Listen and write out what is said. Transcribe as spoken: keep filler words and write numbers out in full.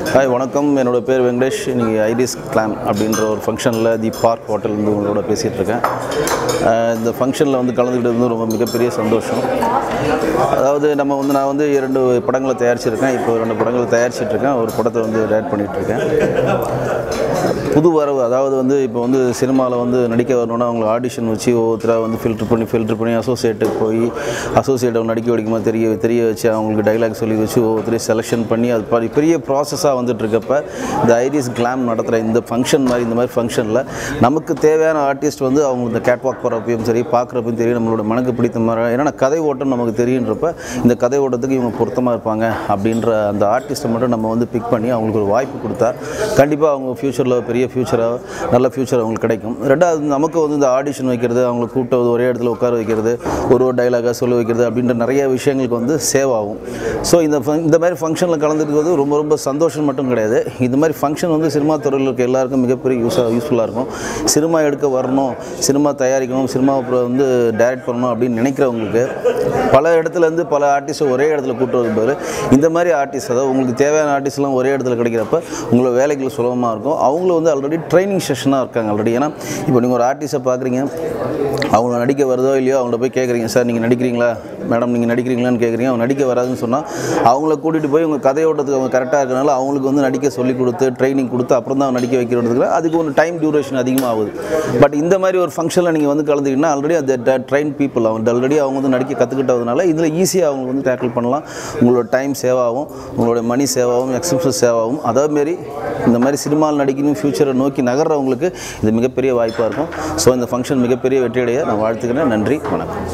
Hi, வணக்கம். என்னோட பேர் வெங்கடேஷ். இன்னைக்கு ஐரிஸ் கிளாம் அப்படின்ற ஒரு ஃபங்க்ஷனில் தி பார்க் ஹோட்டல் வந்து உங்களோட பேசிகிட்டு இருக்கேன். இந்த ஃபங்க்ஷனில் வந்து கலந்துக்கிட்டது வந்து ரொம்ப மிகப்பெரிய சந்தோஷம். அதாவது நம்ம வந்து நான் வந்து இரண்டு படங்களை தயாரிச்சிருக்கேன். இப்போ ரெண்டு படங்களை தயாரிச்சிட்ருக்கேன். ஒரு படத்தை வந்து டைரக்ட் பண்ணிகிட்ருக்கேன். புது வரவு, அதாவது வந்து இப்போ வந்து சினிமாவில் வந்து நடிக்க வரணுன்னா அவங்க ஆடிஷன் வச்சு ஒவ்வொருத்தராக வந்து ஃபில்ட்ரு பண்ணி ஃபில்ட்ரு பண்ணி அசோசியேட்டுக்கு போய் அசோசியேட்டை நடிக்க வைக்குமா தெரிய தெரிய வச்சு அவங்களுக்கு டைலாக் சொல்லி வச்சு ஒவ்வொருத்தரையும் செலெக்ஷன் பண்ணி அது பெரிய ப்ராசஸாக வந்துட்டுருக்கப்ப இந்த ஐரிஸ் கிளாம் நடத்துகிற இந்த ஃபங்க்ஷன் மாதிரி இந்த மாதிரி ஃபங்க்ஷனில் நமக்கு தேவையான ஆர்டிஸ்ட் வந்து அவங்க இந்த கேட் வாக் போகிறப்பையும் சரி பார்க்குறப்பையும் தெரியும், நம்மளோட மனக்கு பிடித்த மாதிரி. ஏன்னா கதை ஓட்டம் நமக்கு தெரியுன்றப்ப இந்த கதை ஓட்டத்துக்கு இவங்க பொருத்தமாக இருப்பாங்க அப்படின்ற அந்த ஆர்டிஸ்ட்டை மட்டும் நம்ம வந்து பிக் பண்ணி அவங்களுக்கு ஒரு வாய்ப்பு கொடுத்தா கண்டிப்பாக அவங்க ஃப்யூச்சரில் பெரிய ஃப்யூச்சராக நல்ல ஃப்யூச்சர் அவங்களுக்கு கிடைக்கும். ரெண்டாவது நமக்கு வந்து இந்த ஆடிஷன் வைக்கிறது, அவங்களை கூப்பிட்டு ஒரே இடத்துல உட்கார வைக்கிறது, ஒரு ஒரு டைலாகாக சொல்ல வைக்கிறது அப்படின்ற நிறைய விஷயங்களுக்கு வந்து சேவ் ஆகும். ஸோ இந்த இந்த மாதிரி ஃபங்க்ஷனில் கலந்துக்கிறது ரொம்ப ரொம்ப சந்தோஷம் மட்டும் கிடையாது. இந்த மாதிரி ஃபங்க்ஷன் வந்து சினிமா துறையில் இருக்க எல்லாருக்கும் மிகப்பெரிய யூஸாக யூஸ்ஃபுல்லாக இருக்கும். சினிமா எடுக்க வரணும், சினிமா தயாரிக்கணும், சினிமாவை வந்து டைரக்ட் பண்ணணும் அப்படின்னு நினைக்கிறவங்களுக்கு பல இடத்துலேருந்து பல ஆர்டிஸ்ட்டை ஒரே இடத்துல கூப்பிட்டு வரும் போது இந்த மாதிரி ஆர்டிஸ்ட், அதாவது உங்களுக்கு தேவையான ஆர்டிஸ்ட்லாம் ஒரே இடத்துல கிடைக்கிறப்ப உங்களை வேலைகள் சுலபமாக இருக்கும். அவங்களும் வந்து ஆல்ரெடி ட்ரைனிங் செஷனாக இருக்காங்க ஆல்ரெடி. ஏன்னா இப்போ நீங்கள் ஒரு ஆர்டிஸ்ட்டை பார்க்குறீங்க, அவங்க நடிக்க வருதோ இல்லையோ அவங்கள்ட்ட போய் கேட்குறீங்க, சார் நீங்கள் நடிக்கிறீங்களா, மேடம் நீங்கள் நடிக்கிறீங்களான்னு கேட்குறீங்க. அவங்க நடிக்க வராதுன்னு சொன்னால் அவங்கள கூட்டிகிட்டு போய் உங்கள் கதையோட்டத்துக்கு அவங்க கரெக்டாக இருக்கிறனால அவங்களுக்கு வந்து நடிக்க சொல்லி கொடுத்து ட்ரைனிங் கொடுத்து அப்புறம் தான் நடிக்க வைக்கிறதுக்கு அதுக்கு ஒரு டைம் டியூரேஷன் அதிகமாகுது. பட் இந்த மாதிரி ஒரு ஃபங்க்ஷனில் நீங்கள் வந்து கலந்துக்கிட்டீங்கன்னா ஆல்ரெடி அந்த ட்ரெயின் பீப்புள் அவங்க ஆல்ரெடி அவங்க வந்து நடிக்க கற்றுக்கிட்டதுனால இதில் ஈஸியாக அவங்க வந்து டேக்கிள் பண்ணலாம். உங்களோட டைம் சேவ் ஆகும், உங்களோட மணி சேவ் ஆகும், எக்ஸ்பென்சஸ் சேவ் ஆகும். அதேமாரி இந்த மாதிரி சினிமாவில் நடிக்கணும் ஃப்யூச்சரை நோக்கி நகர்றவங்களுக்கு இது மிகப்பெரிய வாய்ப்பாக இருக்கும். ஸோ இந்த ஃபங்க்ஷன் மிகப்பெரிய வெற்றியடைய நான் வாழ்த்துக்கிறேன். நன்றி, வணக்கம்.